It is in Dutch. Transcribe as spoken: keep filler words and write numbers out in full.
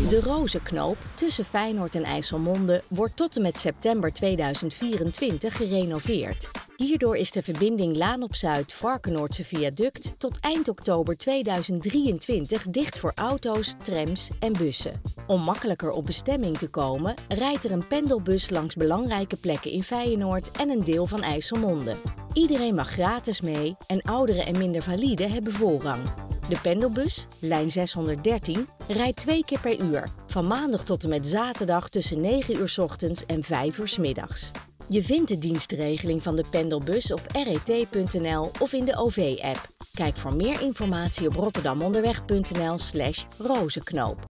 De Rozenknoop tussen Feyenoord en IJsselmonde wordt tot en met september tweeduizend vierentwintig gerenoveerd. Hierdoor is de verbinding Laan op Zuid Varkenoordse Viaduct tot eind oktober tweeduizend drieëntwintig dicht voor auto's, trams en bussen. Om makkelijker op bestemming te komen, rijdt er een pendelbus langs belangrijke plekken in Feyenoord en een deel van IJsselmonde. Iedereen mag gratis mee en ouderen en minder valide hebben voorrang. De pendelbus, lijn zeshonderddertien, rijdt twee keer per uur, van maandag tot en met zaterdag tussen negen uur 's ochtends en vijf uur 's middags. Je vindt de dienstregeling van de pendelbus op r e t punt n l of in de O V-app. Kijk voor meer informatie op rotterdamonderweg punt n l slash rozenknoop.